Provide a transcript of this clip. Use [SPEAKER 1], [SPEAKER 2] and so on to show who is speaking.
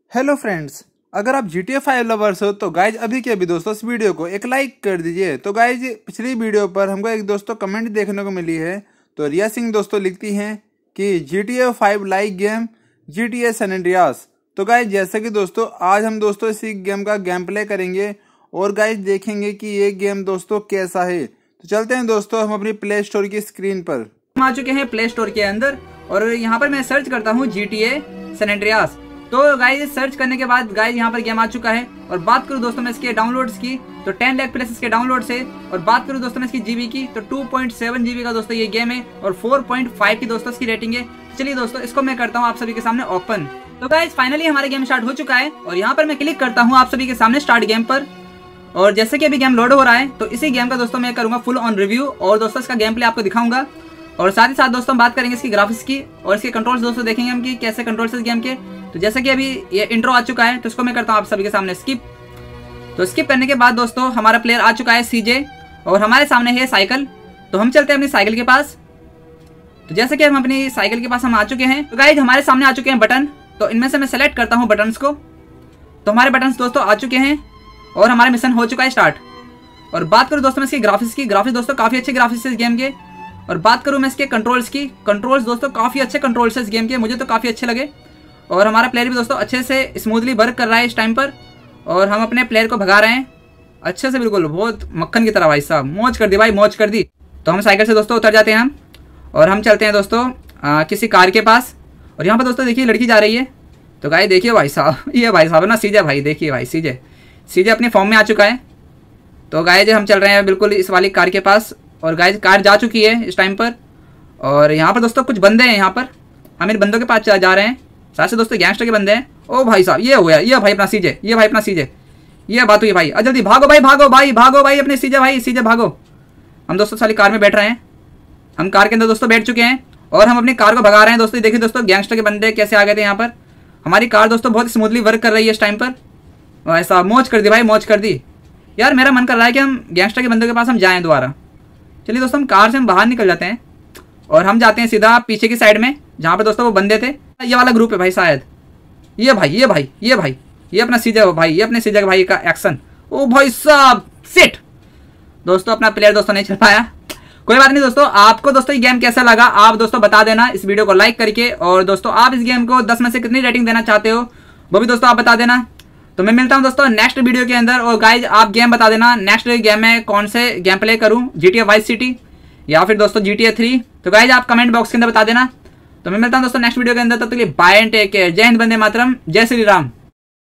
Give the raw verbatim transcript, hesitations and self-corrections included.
[SPEAKER 1] Hello friends, अगर आप G T A five lovers हो तो गाइज अभी के अभी दोस्तों इस वीडियो को एक लाइक कर दीजिए। तो गाइज पिछली वीडियो पर हमको एक दोस्तों कमेंट देखने को मिली है। तो रिया सिंह दोस्तों लिखती हैं कि G T A five like game G T A San Andreas. तो गाइज जैसे कि दोस्तों आज हम दोस्तों इसी गेम का गेम प्ले करेंगे और गाइज देखेंगे कि ये गेम दोस्तों कैसा है। तो चलते हैं दोस्तों हम अपनी प्ले स्टोर की स्क्रीन पर।
[SPEAKER 2] हम आ चुके हैं प्ले स्टोर के अंदर और यहाँ पर मैं सर्च करता हूँ G T A San Andreas. तो गाइज सर्च करने के बाद गाइज यहाँ पर गेम आ चुका है। और बात करूँ दोस्तों मैं इसके डाउनलोड्स की तो टेन लाख प्लस इसके डाउनलोड्स है। और बात करूँ दोस्तों मैं इसकी जीबी की तो टू पॉइंट सेवन जीबी का दोस्तों ये गेम है और फोर पॉइंट फाइव की दोस्तों इसकी रेटिंग है। चलिए दोस्तों इसको मैं करता हूँ आप सभी के सामने ओपन। तो गाइज फाइनली हमारा गेम स्टार्ट हो चुका है और यहाँ पर मैं क्लिक करता हूँ आप सभी के सामने स्टार्ट गेम पर। और जैसे कि अभी गेम लोड हो रहा है तो इसी गेम का दोस्तों मैं करूंगा फुल ऑन रिव्यू और दोस्तों इसका गेम प्ले आपको दिखाऊंगा। और साथ ही साथ दोस्तों हम बात करेंगे इसकी ग्राफिक्स की और इसके कंट्रोल्स दोस्तों देखेंगे हम कि कैसे कंट्रोल्स इस गेम के। तो जैसे कि अभी ये इंट्रो आ चुका है तो इसको मैं करता हूँ आप सभी के सामने स्किप। तो स्किप करने के बाद दोस्तों हमारा प्लेयर आ चुका है सीजे और हमारे सामने है साइकिल। तो हम चलते हैं अपनी साइकिल के पास। तो जैसे कि हम अपनी साइकिल के पास हम आ चुके हैं तो गाइज हमारे सामने आ चुके हैं बटन। तो इनमें से मैं सेलेक्ट करता हूँ बटन्स को। तो हमारे बटन्स दोस्तों आ चुके हैं और हमारा मिशन हो चुका है स्टार्ट। और बात करूँ दोस्तों मैं इसकी ग्राफिक्स की ग्राफिक्स दोस्तों काफ़ी अच्छे ग्राफिक्स है इस गेम के। और बात करूँ मैं इसके कंट्रोल्स की कंट्रोल्स दोस्तों काफ़ी अच्छे कंट्रोल्स है इस गेम के, मुझे तो काफ़ी अच्छे लगे। और हमारा प्लेयर भी दोस्तों अच्छे से स्मूथली वर्क कर रहा है इस टाइम पर। और हम अपने प्लेयर को भगा रहे हैं अच्छे से, बिल्कुल बहुत मक्खन की तरह। भाई साहब मौज कर दी भाई, मौज कर दी। तो हम साइकिल से दोस्तों उतर जाते हैं हम और हम चलते हैं दोस्तों आ, किसी कार के पास। और यहाँ पर दोस्तों देखिए लड़की जा रही है। तो गाइस देखिए भाई साहब ये भाई साहब ना सीजे भाई, देखिए भाई सीजे सीजे अपनी फॉर्म में आ चुका है। तो गाइस हम चल रहे हैं बिल्कुल इस वाली कार के पास और गाइस कार जा चुकी है इस टाइम पर। और यहाँ पर दोस्तों कुछ बंदे हैं, यहाँ पर हम इन बंदों के पास जा रहे हैं। साथ से दोस्तों गैंगस्टर के बंदे हैं। ओ भाई साहब ये हो गया, ये भाई अपना सीजे, ये भाई अपना सीजे, ये बात हुई भाई। और जल्दी भागो भाई, भागो भाई, भागो भाई अपने सीजे भाई, सीजे भागो। हम दोस्तों सारी कार में बैठ रहे हैं, हम कार के अंदर दोस्तों बैठ चुके हैं और हम अपनी कार को भगा रहे हैं दोस्तों। देखिए दोस्तों गैंगस्टर के बंदे कैसे आ गए थे यहाँ पर। हमारी कार दोस्तों बहुत स्मूथली वर्क कर रही है इस टाइम पर। भाई साहब मौज कर दी भाई, मौज कर दी यार। मेरा मन कर रहा है कि हम गैंगस्टर के बंदों के पास हम जाएं दोबारा। चलिए दोस्तों हम कार से हम बाहर निकल जाते हैं और हम जाते हैं सीधा पीछे की साइड में जहाँ पे दोस्तों वो बंदे थे। ये वाला ग्रुप है भाई शायद, ये भाई ये भाई ये भाई ये अपना सीजा भाई, ये अपने सीजा भाई का एक्शन। ओ भाई साहब सिट दोस्तों अपना प्लेयर दोस्तों नहीं चल पाया। कोई बात नहीं दोस्तों, आपको दोस्तों ये गेम कैसा लगा आप दोस्तों बता देना इस वीडियो को लाइक करके। और दोस्तों आप इस गेम को दस में से कितनी रेटिंग देना चाहते हो वो भी दोस्तों आप बता देना। तो मैं मिलता हूं दोस्तों नेक्स्ट वीडियो के अंदर। और गाइज आप गेम बता देना नेक्स्ट गेम में कौन से गेम प्ले करूं, G T A vice city या फिर दोस्तों जी टी ए थ्री। तो गाइज आप कमेंट बॉक्स के अंदर बता देना। तो मैं मिलता हूं दोस्तों नेक्स्ट वीडियो के अंदर। तब तक के लिए बाय एंड टेक केयर। जय हिंद, वंदे मातरम, जय श्री राम।